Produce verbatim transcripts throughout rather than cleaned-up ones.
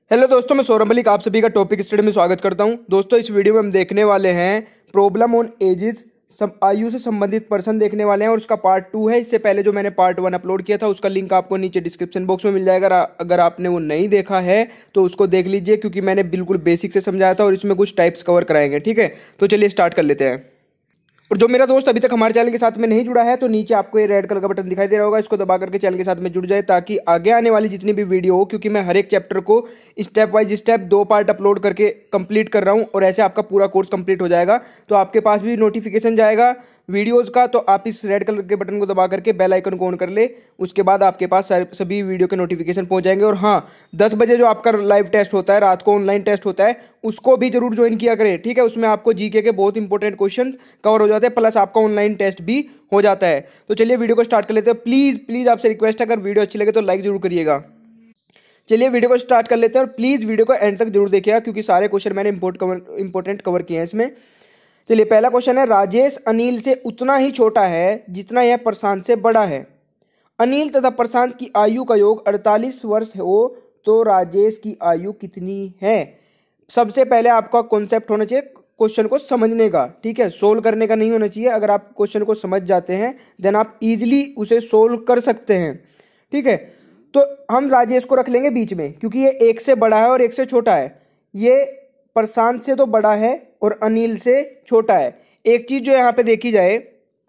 Hello दोस्तों, मैं सौरभ मलिक आप सभी का टॉपिक स्टडी में स्वागत करता हूं। दोस्तों, इस वीडियो में हम देखने वाले हैं प्रॉब्लम ऑन एजेस, सब आयु से संबंधित पर्सन देखने वाले हैं और उसका पार्ट टू है। इससे पहले जो मैंने पार्ट वन अपलोड किया था उसका लिंक आपको नीचे डिस्क्रिप्शन बॉक्स में मिल जाएगा। अगर अगर आपने वो नहीं देखा है तो उसको देख लीजिए, क्योंकि मैंने बिल्कुल बेसिक से समझाया था और इसमें कुछ टाइप्स कवर कराएंगे। ठीक है, तो चलिए स्टार्ट कर लेते हैं। और जो मेरा दोस्त अभी तक हमारे चैनल के साथ में नहीं जुड़ा है तो नीचे आपको ये रेड कलर का बटन दिखाई दे रहा होगा, इसको दबा करके चैनल के साथ में जुड़ जाए ताकि आगे आने वाली जितनी भी वीडियो हो, क्योंकि मैं हर एक चैप्टर को स्टेप वाइज स्टेप दो पार्ट अपलोड करके कंप्लीट कर रहा हूं और ऐसे आपका पूरा कोर्स कंप्लीट हो जाएगा। तो आपके पास भी नोटिफिकेशन जाएगा वीडियोज़ का, तो आप इस रेड कलर के बटन को दबा करके बेल आइकन को ऑन कर ले। उसके बाद आपके पास सभी वीडियो के नोटिफिकेशन पहुंच जाएंगे। और हाँ, दस बजे जो आपका लाइव टेस्ट होता है, रात को ऑनलाइन टेस्ट होता है, उसको भी जरूर ज्वाइन किया करें। ठीक है, उसमें आपको जीके के बहुत इंपॉर्टेंट क्वेश्चन कवर हो जाते हैं, प्लस आपका ऑनलाइन टेस्ट भी हो जाता है। तो चलिए वीडियो को स्टार्ट कर लेते हैं। प्लीज़ प्लीज़ आपसे रिक्वेस्ट है, अगर वीडियो अच्छी लगे तो लाइक जरूर करिएगा। चलिए वीडियो को स्टार्ट कर लेते हैं और प्लीज़ वीडियो को एंड तक जरूर देखिएगा, क्योंकि सारे क्वेश्चन मैंने इंपोर्ट कवर इंपॉर्टेंट कवर किए हैं इसमें। चलिए, पहला क्वेश्चन है, राजेश अनिल से उतना ही छोटा है जितना यह प्रशांत से बड़ा है। अनिल तथा प्रशांत की आयु का योग अड़तालीस वर्ष हो तो राजेश की आयु कितनी है। सबसे पहले आपका कॉन्सेप्ट होना चाहिए क्वेश्चन को समझने का। ठीक है, सोल्व करने का नहीं होना चाहिए। अगर आप क्वेश्चन को समझ जाते हैं देन आप इजीली उसे सोल्व कर सकते हैं। ठीक है, तो हम राजेश को रख लेंगे बीच में, क्योंकि ये एक से बड़ा है और एक से छोटा है। ये प्रशांत से तो बड़ा है और अनिल से छोटा है। एक चीज जो यहाँ पे देखी जाए,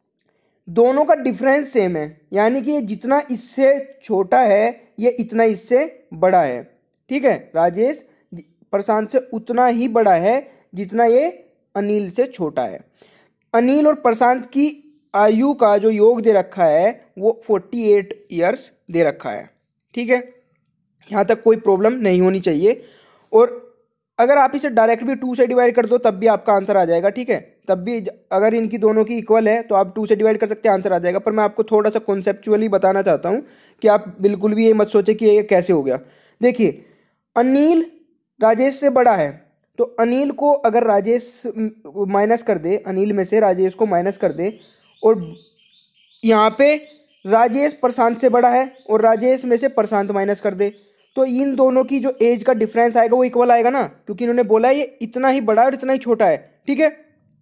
दोनों का डिफरेंस सेम है, यानी कि ये जितना इससे छोटा है ये इतना इससे बड़ा है। ठीक है, राजेश प्रशांत से उतना ही बड़ा है जितना ये अनिल से छोटा है। अनिल और प्रशांत की आयु का जो योग दे रखा है वो अड़तालीस ईयर्स दे रखा है। ठीक है, यहाँ तक कोई प्रॉब्लम नहीं होनी चाहिए। और अगर आप इसे डायरेक्ट भी टू से डिवाइड कर दो तब भी आपका आंसर आ जाएगा। ठीक है, तब भी अगर इनकी दोनों की इक्वल है तो आप टू से डिवाइड कर सकते हैं, आंसर आ जाएगा। पर मैं आपको थोड़ा सा कॉन्सेप्चुअली बताना चाहता हूँ कि आप बिल्कुल भी ये मत सोचे कि ये कैसे हो गया। देखिए, अनिल राजेश से बड़ा है, तो अनिल को अगर राजेश माइनस कर दे, अनिल में से राजेश को माइनस कर दे, और यहाँ पे राजेश प्रशांत से बड़ा है और राजेश में से प्रशांत माइनस कर दे, तो इन दोनों की जो एज का डिफरेंस आएगा वो इक्वल आएगा ना, क्योंकि इन्होंने बोला ये इतना ही बड़ा है और इतना ही छोटा है। ठीक है,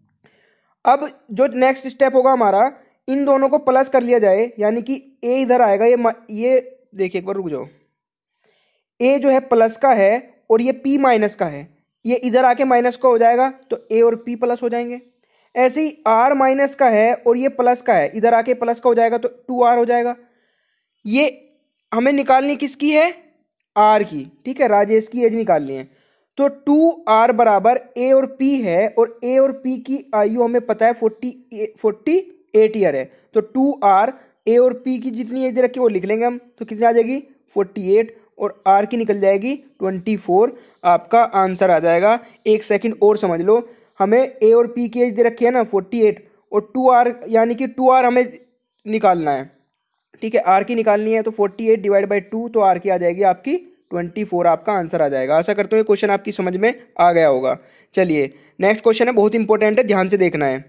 अब जो नेक्स्ट स्टेप होगा हमारा, इन दोनों को प्लस कर लिया जाए, यानी कि ए इधर आएगा। ये ये देखिए, एक बार रुक जाओ, ए जो है प्लस का है और ये पी माइनस का है, ये इधर आके माइनस का हो जाएगा तो ए और पी प्लस हो जाएंगे। ऐसे ही आर माइनस का है और ये प्लस का है, इधर आके प्लस का हो जाएगा तो टू आर हो जाएगा। ये हमें निकालनी किसकी है? आर की। ठीक है, राजेश की एज निकालनी है, तो टू आर बराबर ए और पी है, और ए और पी की आयु हमें पता है फोर्टी फोर्टी एट ईयर है। तो टू आर, ए और पी की जितनी एज रखी वो लिख लेंगे हम, तो कितनी आ जाएगी? फोर्टी एट, और आर की निकल जाएगी ट्वेंटी फोर। आपका आंसर आ जाएगा। एक सेकंड और समझ लो, हमें ए और पी की एज दे रखी है ना फोर्टी एट, और टू आर यानी कि टू आर हमें निकालना है। ठीक है, आर की निकालनी है, तो forty eight divide by two, तो आर की आ जाएगी आपकी ट्वेंटी फोर। आपका आंसर आ जाएगा। आशा करते हो ये क्वेश्चन आपकी समझ में आ गया होगा। चलिए, नेक्स्ट क्वेश्चन है, बहुत इंपॉर्टेंट है, ध्यान से देखना है।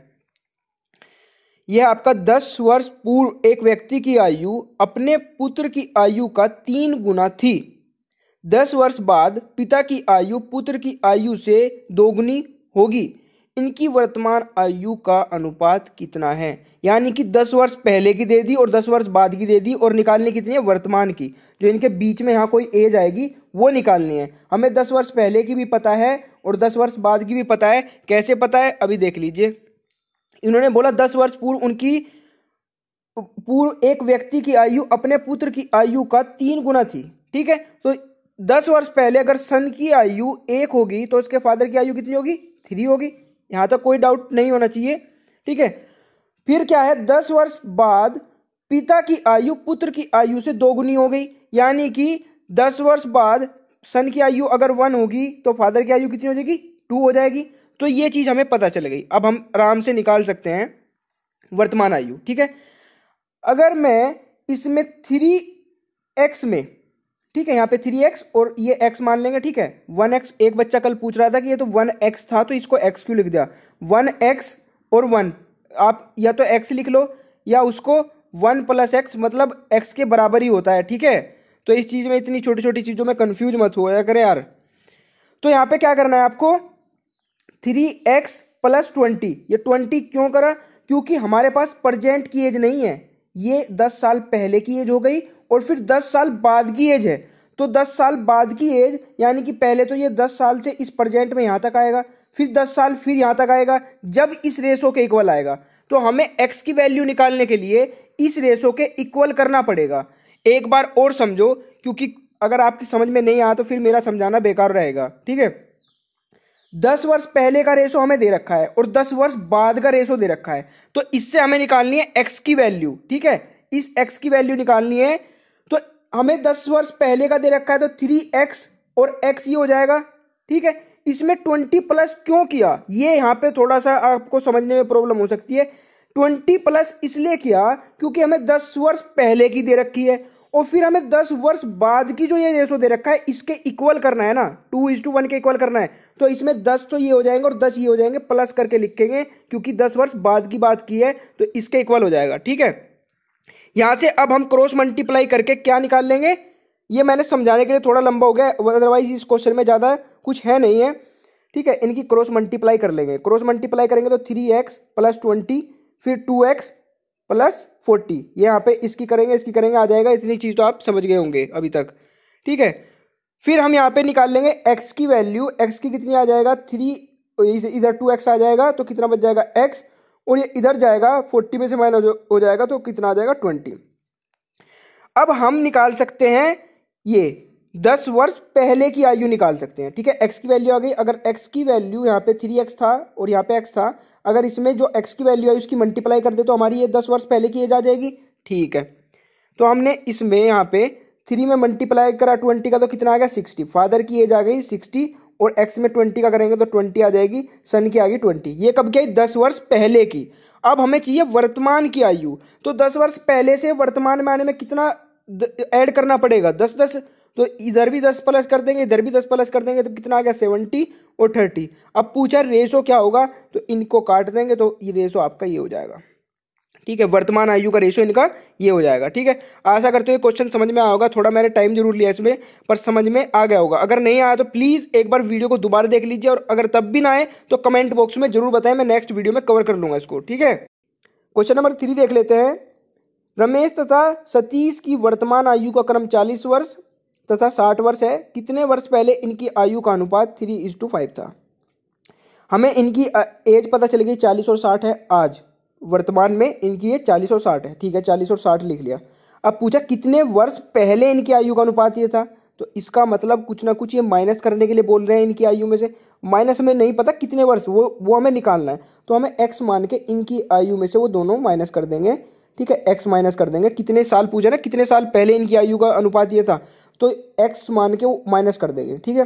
यह आपका दस वर्ष पूर्व एक व्यक्ति की आयु अपने पुत्र की आयु का तीन गुना थी। दस वर्ष बाद पिता की आयु पुत्र की आयु से दोगुनी होगी। इनकी वर्तमान आयु का अनुपात कितना है? यानी कि दस वर्ष पहले की दे दी और दस वर्ष बाद की दे दी, और निकालनी कितनी है? वर्तमान की। जो इनके बीच में यहाँ कोई एज आएगी वो निकालनी है। हमें दस वर्ष पहले की भी पता है और दस वर्ष बाद की भी पता है। कैसे पता है अभी देख लीजिए। इन्होंने बोला दस वर्ष पूर्व उनकी पूर्व एक व्यक्ति की आयु अपने पुत्र की आयु का तीन गुना थी। ठीक है, तो दस वर्ष पहले अगर सन की आयु एक होगी तो उसके फादर की आयु कितनी होगी? थ्री होगी। यहां तक कोई डाउट नहीं होना चाहिए। ठीक है, फिर क्या है, दस वर्ष बाद पिता की आयु पुत्र की आयु से दोगुनी हो गई, यानी कि दस वर्ष बाद सन की आयु अगर वन होगी तो फादर की आयु कितनी हो जाएगी? टू हो जाएगी। तो ये चीज हमें पता चल गई। अब हम आराम से निकाल सकते हैं वर्तमान आयु। ठीक है, अगर मैं इसमें थ्री एक्स में, ठीक है, यहाँ पे थ्री एक्स और ये x मान लेंगे। ठीक है, वन एक्स, एक बच्चा कल पूछ रहा था कि ये तो वन एक्स था तो इसको x क्यों लिख दिया? वन एक्स और वन, आप या तो x लिख लो या उसको वन प्लस एक्स, मतलब x के बराबर ही होता है। ठीक है, तो इस चीज़ में इतनी छोटी छोटी चीज़ों में कंफ्यूज मत हुआ करे यार। तो यहाँ पे क्या करना है आपको, थ्री एक्स प्लस ट्वेंटी। ये ट्वेंटी क्यों करा, क्योंकि हमारे पास प्रेजेंट की एज नहीं है, ये दस साल पहले की एज हो गई और फिर दस साल बाद की एज है। तो दस साल बाद की एज यानी कि पहले तो ये दस साल से इस प्रेजेंट में यहाँ तक आएगा, फिर दस साल फिर यहाँ तक आएगा, जब इस रेशो के इक्वल आएगा। तो हमें x की वैल्यू निकालने के लिए इस रेशो के इक्वल करना पड़ेगा। एक बार और समझो, क्योंकि अगर आपकी समझ में नहीं आया तो फिर मेरा समझाना बेकार रहेगा, ठीक है। दस वर्ष पहले का रेशो हमें दे रखा है और दस वर्ष बाद का रेशो दे रखा है, तो इससे हमें निकालनी है x की वैल्यू, ठीक है। इस x की वैल्यू निकालनी है, तो हमें दस वर्ष पहले का दे रखा है तो थ्री एक्स और x ये हो जाएगा, ठीक है। इसमें ट्वेंटी प्लस क्यों किया, ये यहाँ पे थोड़ा सा आपको समझने में प्रॉब्लम हो सकती है। ट्वेंटी प्लस इसलिए किया क्योंकि हमें दस वर्ष पहले की दे रखी है और फिर हमें दस वर्ष बाद की जो ये रेशो दे रखा है इसके इक्वल करना है ना, टू इज टू वन के इक्वल करना है। तो इसमें दस तो ये हो जाएंगे और दस ये हो जाएंगे, प्लस करके लिखेंगे क्योंकि दस वर्ष बाद की बात की है तो इसके इक्वल हो जाएगा, ठीक है। यहां से अब हम क्रॉस मल्टीप्लाई करके क्या निकाल लेंगे, ये मैंने समझाने के लिए थोड़ा लंबा हो गया, अदरवाइज इस क्वेश्चन में ज़्यादा कुछ है नहीं है, ठीक है। इनकी क्रॉस मल्टीप्लाई कर लेंगे, क्रॉस मल्टीप्लाई करेंगे तो थ्री एक्स प्लस ट्वेंटी फिर टू एक्स प्लस फोर्टी, ये यहाँ पे इसकी करेंगे इसकी करेंगे आ जाएगा। इतनी चीज़ तो आप समझ गए होंगे अभी तक, ठीक है। फिर हम यहाँ पे निकाल लेंगे x की वैल्यू, x की कितनी आ जाएगा थ्री, इधर टू एक्स आ जाएगा तो कितना बच जाएगा x, और ये इधर जाएगा फोर्टी में से माइनस हो जाएगा तो कितना आ जाएगा ट्वेंटी। अब हम निकाल सकते हैं ये दस वर्ष पहले की आयु निकाल सकते हैं, ठीक है। x की वैल्यू आ गई, अगर x की वैल्यू यहाँ पे थ्री एक्स था और यहाँ पे x था, अगर इसमें जो x की वैल्यू है उसकी मल्टीप्लाई कर दे तो हमारी ये दस वर्ष पहले की एज आ जाएगी, ठीक है। तो हमने इसमें यहाँ पे थ्री में मल्टीप्लाई करा ट्वेंटी का तो कितना आ गया सिक्सटी, फादर की एज आ गई सिक्सटी और x में ट्वेंटी का करेंगे तो ट्वेंटी आ जाएगी, सन की आ गई ट्वेंटी। ये कब की आई, दस वर्ष पहले की। अब हमें चाहिए वर्तमान की आयु, तो दस वर्ष पहले से वर्तमान में आने में कितना ऐड करना पड़ेगा, दस दस, तो इधर भी दस प्लस कर देंगे इधर भी दस प्लस कर देंगे तो कितना आ गया सेवेंटी और थर्टी। अब पूछा रेशो क्या होगा, तो इनको काट देंगे तो ये रेशो आपका ये हो जाएगा, ठीक है। वर्तमान आयु का रेशो इनका ये हो जाएगा, ठीक है। आशा करते हो ये क्वेश्चन समझ में आया होगा, थोड़ा मैंने टाइम जरूर लिया इसमें पर समझ में आ गया होगा। अगर नहीं आया तो प्लीज़ एक बार वीडियो को दोबारा देख लीजिए, और अगर तब भी ना आए तो कमेंट बॉक्स में जरूर बताएं, मैं नेक्स्ट वीडियो में कवर कर लूँगा इसको, ठीक है। क्वेश्चन नंबर थ्री देख लेते हैं। रमेश तथा सतीश की वर्तमान आयु का क्रम चालीस वर्ष तथा साठ वर्ष है, कितने वर्ष पहले इनकी आयु का अनुपात थ्री इज टू फाइव था। हमें इनकी एज पता चल गई चालीस और साठ है, आज वर्तमान में इनकी एज चालीस और साठ है, ठीक है, चालीस और साठ लिख लिया। अब पूछा कितने वर्ष पहले इनकी आयु का अनुपात ये था, तो इसका मतलब कुछ ना कुछ ये माइनस करने के लिए बोल रहे हैं इनकी आयु में से। माइनस हमें नहीं पता कितने वर्ष, वो वो हमें निकालना है, तो हमें एक्स मान के इनकी आयु में से वो दोनों माइनस कर देंगे, ठीक है। एक्स माइनस कर देंगे, कितने साल पूछा ना, कितने साल पहले इनकी आयु का अनुपात ये था, तो एक्स मान के वो माइनस कर देंगे, ठीक है।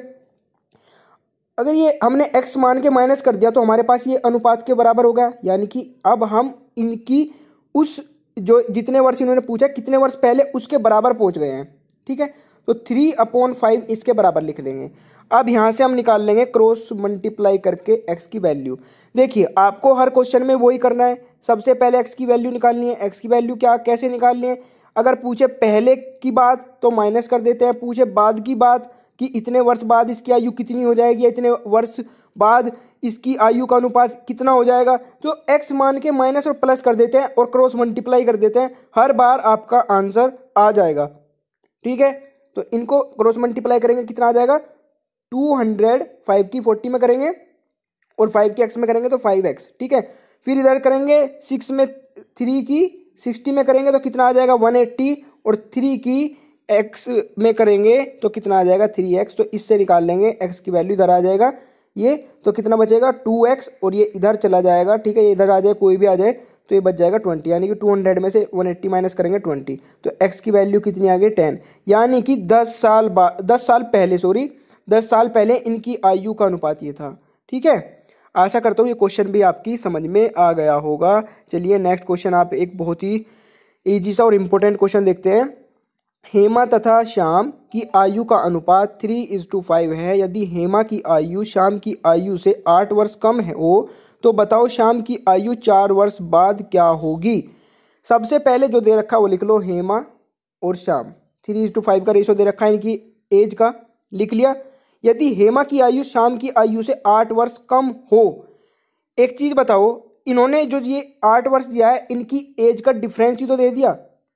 अगर ये हमने x मान के माइनस कर दिया तो हमारे पास ये अनुपात के बराबर होगा, यानी कि अब हम इनकी उस जो जितने वर्ष इन्होंने पूछा कितने वर्ष पहले उसके बराबर पहुंच गए हैं, ठीक है। तो थ्री अपॉन फाइव इसके बराबर लिख लेंगे। अब यहाँ से हम निकाल लेंगे क्रॉस मल्टीप्लाई करके x की वैल्यू। देखिए आपको हर क्वेश्चन में वही करना है, सबसे पहले x की वैल्यू निकालनी है। x की वैल्यू क्या कैसे निकालनी है, अगर पूछे पहले की बात तो माइनस कर देते हैं, पूछे बाद की बात कि इतने वर्ष बाद इसकी आयु कितनी हो जाएगी, इतने वर्ष बाद इसकी आयु का अनुपात कितना हो जाएगा, तो x मान के माइनस और प्लस कर देते हैं और क्रॉस मल्टीप्लाई कर देते हैं, हर बार आपका आंसर आ जाएगा, ठीक है। तो इनको क्रॉस मल्टीप्लाई करेंगे कितना आ जाएगा, टू हंड्रेड, फाइव की फोर्टी में करेंगे और फाइव की एक्स में करेंगे तो फाइव एक्स, ठीक है। फिर इधर करेंगे सिक्स में थ्री की सिक्सटी में करेंगे तो कितना आ जाएगा वन एट्टी, और थ्री की एक्स में करेंगे तो कितना आ जाएगा थ्री एक्स। तो इससे निकाल लेंगे एक्स की वैल्यू, इधर आ जाएगा ये, तो कितना बचेगा टू एक्स, और ये इधर चला जाएगा, ठीक है, ये इधर आ जाए कोई भी आ जाए तो ये बच जाएगा ट्वेंटी, यानी कि टू हंड्रेड में से वन एट्टी माइनस करेंगे ट्वेंटी, तो एक्स की वैल्यू कितनी आ गई टेन, यानी कि दस साल बाद दस साल पहले सॉरी दस साल पहले इनकी आयु का अनुपात ये था, ठीक है। आशा करता हूँ ये क्वेश्चन भी आपकी समझ में आ गया होगा। चलिए नेक्स्ट क्वेश्चन, आप एक बहुत ही ईजी सा और इम्पोर्टेंट क्वेश्चन देखते हैं। हेमा तथा श्याम की आयु का अनुपात थ्री इज टू फाइव है, यदि हेमा की आयु श्याम की आयु से आठ वर्ष कम है हो तो बताओ श्याम की आयु चार वर्ष बाद क्या होगी। सबसे पहले जो दे रखा है वो लिख लो, हेमा और Shyam, three is to five का रेशो दे रखा है इनकी एज का, लिख लिया। यदि हेमा की आयु श्याम की आयु से आठ वर्ष कम हो। एक चीज बताओ, इन्होंने जो ये आठ वर्ष दिया है, इनकी एज का डिफरेंस ही तो दे दिया।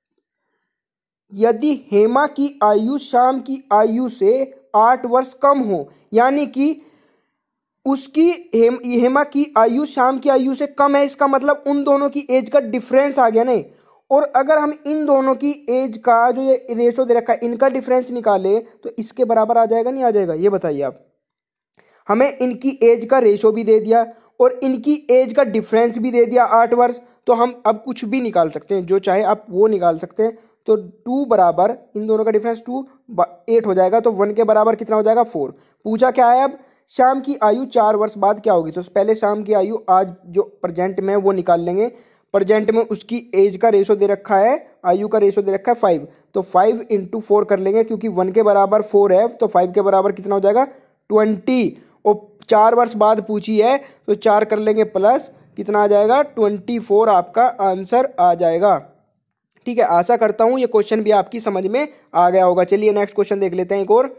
यदि हेमा की आयु श्याम की आयु से आठ वर्ष कम हो, यानी कि उसकी हेम, हेमा की आयु श्याम की आयु से कम है, इसका मतलब उन दोनों की एज का डिफरेंस आ गया नहीं। और अगर हम इन दोनों की एज का जो ये रेशो दे रखा है, इनका डिफरेंस निकाले तो इसके बराबर आ जाएगा नहीं आ जाएगा? ये बताइए आप। हमें इनकी एज का रेशो भी दे दिया और इनकी एज का डिफरेंस भी दे दिया आठ वर्ष, तो हम अब कुछ भी निकाल सकते हैं, जो चाहे आप वो निकाल सकते हैं। तो टू बराबर इन दोनों का डिफरेंस टू एट हो जाएगा, तो वन के बराबर कितना हो जाएगा? फोर। पूछा क्या है अब? शाम की आयु चार वर्ष बाद क्या होगी? तो पहले शाम की आयु आज जो प्रेजेंट में है वो निकाल लेंगे। प्रेजेंट में उसकी एज का रेशो दे रखा है, आयु का रेशो दे रखा है फाइव, तो फाइव इंटू फोर कर लेंगे, क्योंकि वन के बराबर फोर है, तो फाइव के बराबर कितना हो जाएगा? ट्वेंटी। और चार वर्ष बाद पूछी है तो चार कर लेंगे प्लस, कितना आ जाएगा? ट्वेंटी फोर आपका आंसर आ जाएगा। ठीक है, आशा करता हूं ये क्वेश्चन भी आपकी समझ में आ गया होगा। चलिए नेक्स्ट क्वेश्चन देख लेते हैं एक और।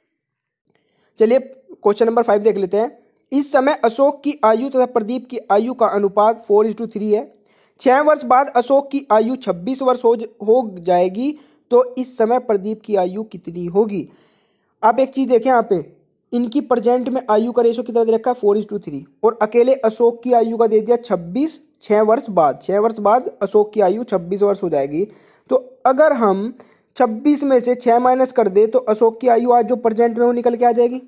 चलिए क्वेश्चन नंबर फाइव देख लेते हैं। इस समय अशोक की आयु तथा प्रदीप की आयु का अनुपात फोर इज टू थ्री है। छह वर्ष बाद अशोक की आयु छब्बीस वर्ष हो हो जाएगी, तो इस समय प्रदीप की आयु कितनी होगी? आप एक चीज देखें यहाँ पे, इनकी प्रेजेंट में आयु का रेशो कितना दे रखा है? फोर इज टू थ्री, और अकेले अशोक की आयु का दे दिया छब्बीस। छह वर्ष बाद छह वर्ष बाद अशोक की आयु छब्बीस वर्ष हो जाएगी। तो अगर हम छब्बीस में से छह माइनस कर दे तो अशोक की आयु आज जो प्रेजेंट में वो निकल के आ जाएगी।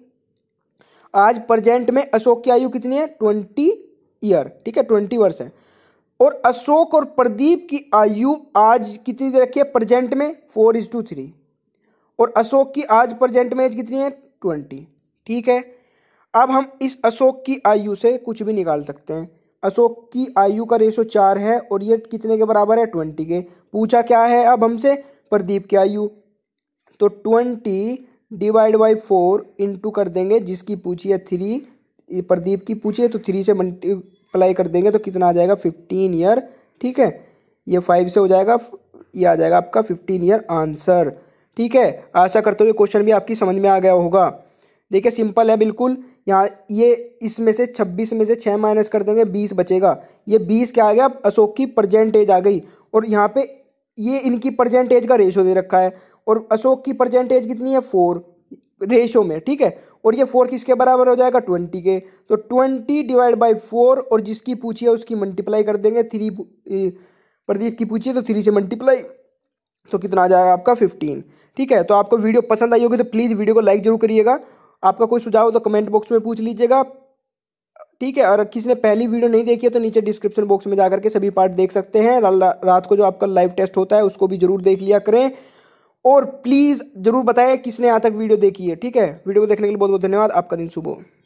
आज प्रेजेंट में अशोक की आयु कितनी है? Twenty year. ठीक है, ट्वेंटी वर्ष है। और अशोक और प्रदीप की आयु आज कितनी दे रखी है प्रेजेंट में? Four is to three. और अशोक की आज प्रेजेंट में एज कितनी है? ट्वेंटी। ठीक है, अब हम इस अशोक की आयु से कुछ भी निकाल सकते हैं। अशोक की आयु का रेशो चार है और ये कितने के बराबर है? ट्वेंटी के। पूछा क्या है अब हमसे? प्रदीप की आयु। तो twenty divide by four into कर देंगे, जिसकी पूछी है थ्री, प्रदीप की पूछी है तो थ्री से मल्टीप्लाई कर देंगे तो कितना आ जाएगा? Fifteen year. ठीक है, ये फाइव से हो जाएगा, ये आ जाएगा आपका फिफ्टीन ईयर आंसर। ठीक है, आशा करते हो ये क्वेश्चन भी आपकी समझ में आ गया होगा। देखिए सिंपल है बिल्कुल। यहाँ ये इसमें से छब्बीस में से छः माइनस कर देंगे, बीस बचेगा। ये बीस क्या आ गया? अशोक की प्रेजेंट एज आ गई, और यहाँ पे ये इनकी प्रेजेंट एज का रेशो दे रखा है, और अशोक की प्रेजेंट एज कितनी है? फोर रेशो में। ठीक है, और ये फोर किसके बराबर हो जाएगा? ट्वेंटी के। तो ट्वेंटी डिवाइड बाई फोर, और जिसकी पूछी है उसकी मल्टीप्लाई कर देंगे। थ्री प्रदीप की पूछी है तो थ्री से मल्टीप्लाई, तो कितना आ जाएगा आपका? फिफ्टीन। ठीक है, तो आपको वीडियो पसंद आई होगी तो प्लीज़ वीडियो को लाइक जरूर करिएगा। आपका कोई सुझाव हो तो कमेंट बॉक्स में पूछ लीजिएगा। ठीक है, और किसी ने पहली वीडियो नहीं देखी है तो नीचे डिस्क्रिप्शन बॉक्स में जाकर के सभी पार्ट देख सकते हैं। रात को जो आपका लाइव टेस्ट होता है उसको भी जरूर देख लिया करें, और प्लीज़ जरूर बताएं किसने यहाँ तक वीडियो देखी है। ठीक है, वीडियो को देखने के लिए बहुत बहुत धन्यवाद। आपका दिन शुभ हो।